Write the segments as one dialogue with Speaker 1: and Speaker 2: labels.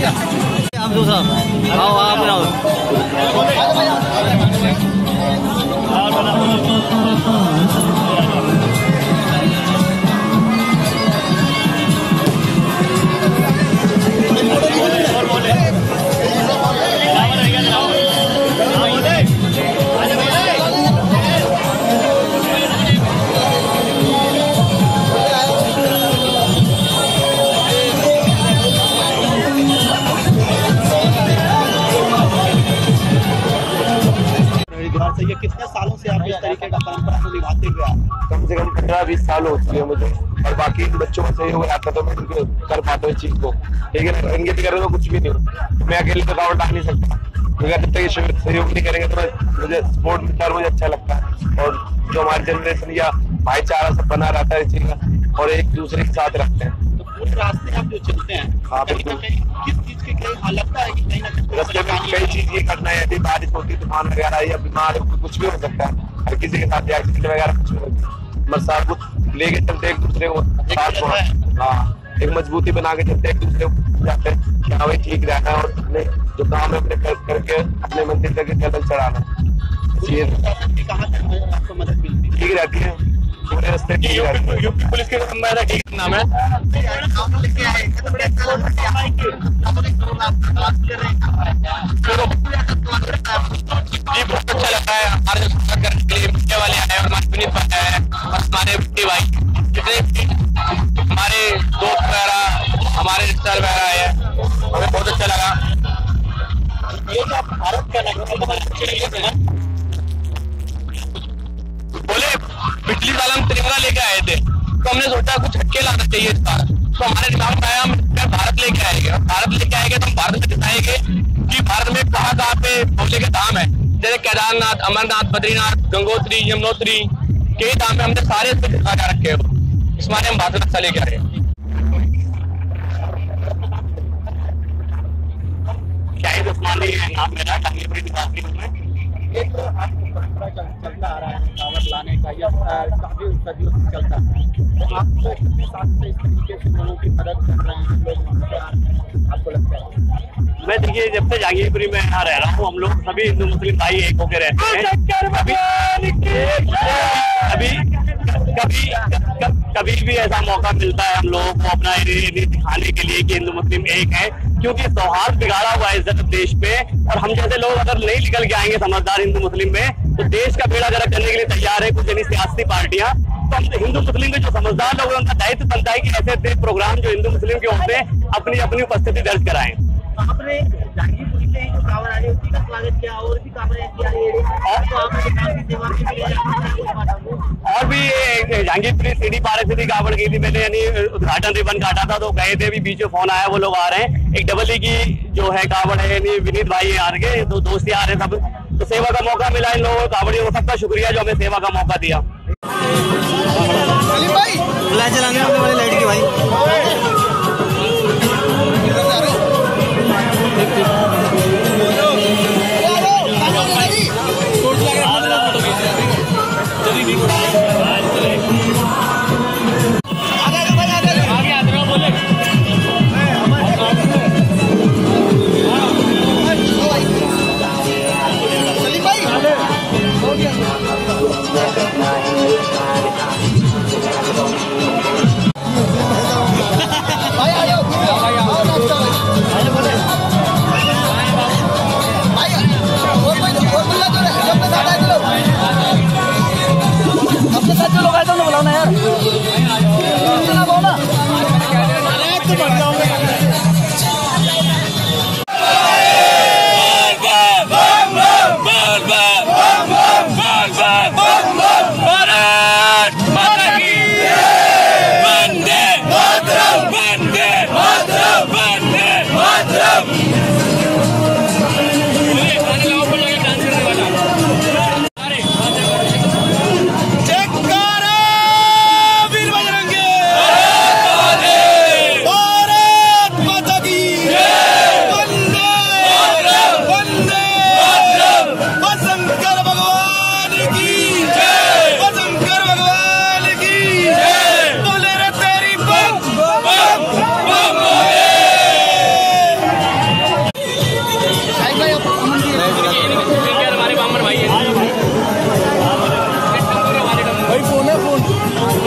Speaker 1: आप दूसरा आओ आप बनाओ।
Speaker 2: ये कितने सालों से आप इस तरीके का परंपरा को निभाते हुए आए?
Speaker 3: कम से कम 15-20 साल हो चुके हैं मुझे, और बाकी बच्चों में सहयोग आता तो मैं कर पाता हूँ इस चीज को, ठीक है ना। इनके बगैर तो कुछ भी नहीं हो, मैं अकेले रुकावट डाल नहीं सकता, क्योंकि जब तक ये सहयोग नहीं करेंगे तो मुझे स्पोर्ट में मुझे अच्छा लगता है। और जो हमारी जनरेशन या भाईचारा सब बना रहता है इस चीज का, और एक दूसरे के साथ रखते हैं।
Speaker 2: तो पूरे रास्ते आप जो चलते हैं,
Speaker 3: हाँ बिल्कुल,
Speaker 2: किस चीज के लगता है कि कहीं ना कहीं
Speaker 3: कई चीज ये करना है, यदि बारिश होती तूफान वगैरह या बीमार कुछ भी हो सकता है, हर किसी के साथ एक्सीडेंट वगैरह कुछ भी हो सकता है, बस सब कुछ लेके चलते एक दूसरे को साथ, हाँ एक मजबूती बना के चलते एक दूसरे को जाते हैं कि हाँ भाई ठीक रहना है, और अपने जो काम है अपने करके अपने मंदिर तक कदम चढ़ाना।
Speaker 2: आपको मदद मिलती है?
Speaker 3: ठीक रहती है पूरे रास्ते। यूपी पुलिस के मेरा ठीक नाम है। जी बहुत अच्छा लगा है, हमारे करने के लिए मीडिया वाले आए, हमारे विनीत भाई आए, हमारे भाई जितने हमारे दोस्त वगैरह हमारे रिश्तेदार वगैरह आए, हमें बहुत अच्छा लगा।
Speaker 2: ये जो भारत का
Speaker 3: बोले पिछली साल हम तिरंगा लेके आए थे, तो हमने सोचा कुछ हटके लाना चाहिए इस बार, तो हमारे दिमाग में आया हम भारत लेके आएंगे, और भारत लेके आएंगे तो हम भारत में दिखाएंगे कि भारत में कहाँ कहाँ पे भोले के धाम है, जैसे केदारनाथ, अमरनाथ, बद्रीनाथ, गंगोत्री, यमुनोत्री, कई धाम है, हमने सारे इसमें दिखा के रखे हो, इस माने हम भारत अच्छा लेके आए। शाहिद उस्मानी है नाम मेरा, टांगीपुरी निवासी हूँ मैं।
Speaker 2: एक तो आपको परंपरा चलता आ रहा है कावड़ लाने का, या काफी सदियों से चलता है, तो आप कितने साल से इस तरीके से लोगों की मदद कर रहे हैं, लोग आपको लगता है?
Speaker 3: मैं देखिए जब से जहांगीरपुरी में यहाँ रह रहा हूँ, हम लोग सभी हिंदू मुस्लिम भाई एक होकर रहते हैं। कभी भी ऐसा मौका मिलता है हम लोगों को अपना दिखाने के लिए कि हिंदू मुस्लिम एक है, क्योंकि सौहार्द बिगाड़ा हुआ है इस देश पे, और हम जैसे लोग अगर नहीं निकल के आएंगे समझदार हिंदू मुस्लिम में, तो देश का बेड़ा गर्क करने के लिए तैयार है कुछ यानी सियासी पार्टियां। तो हम हिंदू मुस्लिम में जो समझदार लोग हैं उनका दायित्व बनता है कि ऐसे प्रोग्राम जो हिंदू मुस्लिम के होते हैं अपनी अपनी उपस्थिति दर्ज कराएं।
Speaker 2: आपने जहांगीरपुरी से ही जो कावड़ आ रही है उसी का स्वागत किया, और भी कावड़ ऐसी आ रही है तो आपने सेवा के लिए,
Speaker 3: और भी जहांगीरपुरी सीढ़ी पारे सीधी कावड़ गई थी, मैंने यानी उद्घाटन रिबन काटा था तो गए थे, अभी बीच में फोन आया वो लोग आ रहे हैं। एक डबल की जो है कावड़ है यानी विनीत भाई आ रहे, दो दोस्त आ रहे सब, तो सेवा का मौका मिला इन लोगों को, कावड़ियों को सबका शुक्रिया जो हमें सेवा का मौका दिया।
Speaker 1: लाइट चलाने वाली लाइट की भाई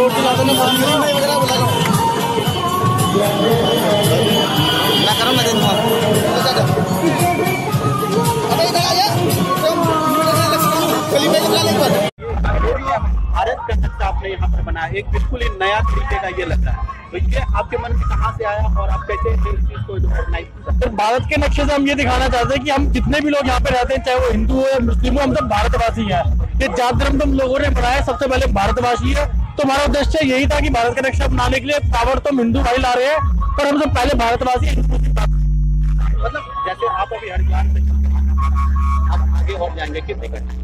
Speaker 2: भारत का नक्शा आपने यहाँ पर बनाया, एक बिल्कुल ही नया तरीके का ये लग रहा है, तो ये आपके मन में कहाँ से आया और आप कैसे इस चीज को ऑर्गेनाइज किया?
Speaker 4: तो भारत के नक्शे से हम ये दिखाना चाहते हैं कि हम जितने भी लोग यहाँ पे रहते हैं, चाहे वो हिंदू हो या मुस्लिम हो, हम सब भारतवासी हैं। ये जात धर्म तो हम लोगों ने बनाया, सबसे पहले भारतवासी है। तो हमारा उद्देश्य यही था कि भारत का नक्शा बनाने के लिए पावर तो हिंदू भाई ला रहे हैं, पर हम सब पहले भारतवासी।
Speaker 2: मतलब जैसे आप अभी हरिद्वार से आप आगे और जाएंगे, कितनी घंटे?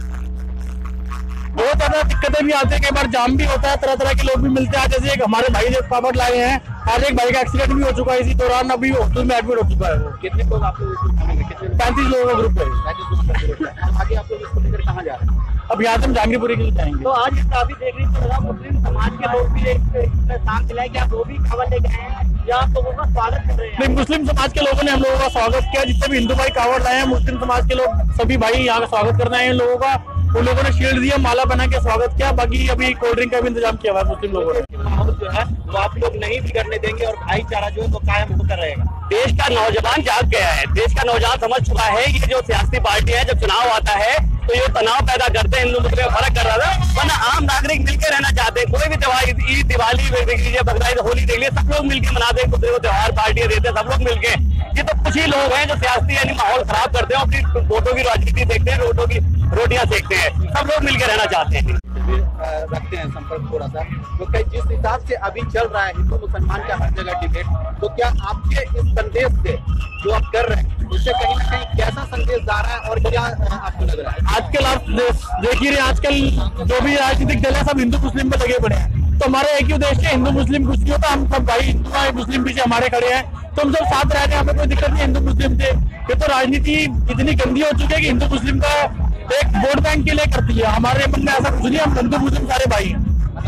Speaker 4: बहुत ज्यादा दिक्कतें भी आती है, कई बार जाम भी होता है, तरह तरह के लोग भी मिलते हैं। जैसे एक हमारे भाई जो पापड़ लाए हैं, आज एक भाई का एक्सीडेंट भी हो चुका है इसी दौरान, अभी हॉस्पिटल में एडमिट हो चुका है। वो
Speaker 2: कितने लोग आप लोग
Speaker 4: 35 लोगों का ग्रुप है।
Speaker 2: 35 लोगों का ग्रुप है। आगे आप लोग इसको लेकर कहाँ जा रहे हैं?
Speaker 4: अब यहाँ से हम जहांगीरपुरी के लिए जाएंगे।
Speaker 5: तो आज काफी देख रही थी, मुस्लिम समाज के लोग भी एक शाम दिलाए कि आप वो भी खबर लेके आए हैं या आप लोगों का स्वागत कर रहे हैं?
Speaker 4: नहीं, मुस्लिम समाज के लोगों ने हम लोगों का स्वागत किया। जितने भी हिंदू भाई कावड़ लाए हैं, मुस्लिम समाज के लोग सभी भाई यहाँ का स्वागत करना है इन लोगों का। उन लोगों ने शील्ड दिया, माला बना के स्वागत किया। बाकी अभी कोल्ड ड्रिंक का भी इंतजाम किया हुआ है मुस्लिम लोगों ने।
Speaker 2: माहौल जो है वो आप लोग नहीं बिगड़ने देंगे और भाईचारा जो है वो कायम होकर रहेगा।
Speaker 3: देश का नौजवान जाग गया है, देश का नौजवान समझ चुका है ये जो सियासी पार्टी है, जब चुनाव आता है तो ये तनाव पैदा करते हैं, हिंदू मुस्लिम में फर्क कर रहा था। वरना आम नागरिक मिलकर रहना चाहते हैं। कोई भी त्योहार, ईद, दिवाली देख लीजिए, बकरीद, होली देख लीजिए, सब लोग मिलकर मनाते हैं, दूसरे को त्योहार पार्टियां देते हैं सब लोग मिलकर। ये तो कुछ ही लोग हैं जो सियासी यानी माहौल खराब करते हैं, अपनी वोटों की राजनीति देखते हैं, वोटों की रोटियां सेकते हैं। सब लोग मिलकर रहना चाहते हैं।
Speaker 2: रखते हैं संपर्क थोड़ा सा, तो क्या जिस हिसाब से अभी चल रहा है हिंदू मुसलमान का हर जगह डिबेट, तो क्या आपके इस संदेश से जो आप कर रहे हैं उससे कहीं ना कहीं कैसा संदेश जा रहा है और क्या आपको लग रहा है?
Speaker 4: आजकल आप देखिए, आजकल जो भी राजनीतिक दल है सब हिंदू मुस्लिम पे लगे पड़े हैं। तो हमारा एक ही उद्देश्य है, हिंदू मुस्लिम कुछ नहीं होता, हम सब भाई हिंदू हैं, मुस्लिम पीछे हमारे खड़े हैं, तो हम सब साथ रह रहे हैं, हमें कोई दिक्कत नहीं हिंदू मुस्लिम से। ये तो राजनीति इतनी गंदी हो चुकी है कि हिंदू मुस्लिम का एक वोट बैंक के लिए करती है। हमारे मन में ऐसा कुछ नहीं, हम हिंदू मुस्लिम सारे भाई हैं।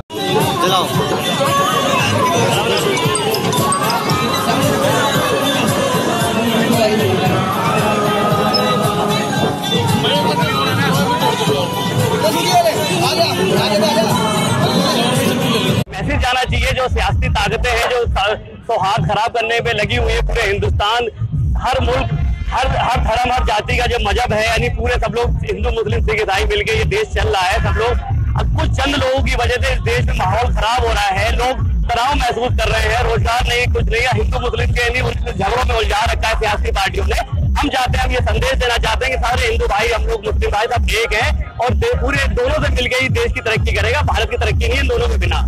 Speaker 3: मैसेज जाना चाहिए जो सियासी ताकतें हैं जो सौहार्द खराब करने पे लगी हुई है पूरे हिंदुस्तान, हर मुल्क, हर धर्म, हर जाति का जो मजहब है, यानी पूरे सब लोग हिंदू मुस्लिम सिख ईसाई मिलके ये देश चल रहा है। सब लोग अब कुछ चंद लोगों की वजह से इस देश में माहौल खराब हो रहा है, लोग तनाव महसूस कर रहे हैं, रोजगार नहीं, कुछ नहीं है, हिंदू मुस्लिम के लिए झगड़ों में उलझा रखा है सियासी पार्टियों ने। हम चाहते हैं, हम ये संदेश देना चाहते हैं कि सारे हिंदू भाई, हम लोग मुस्लिम भाई सब एक हैं और पूरे दोनों से मिलकर ही देश की तरक्की करेगा। भारत की तरक्की नहीं है इन दोनों के बिना।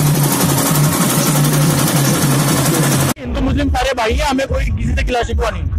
Speaker 4: मुस्लिम सारे भाई हैं, हमें कोई किसी से गिला शिकवा नहीं।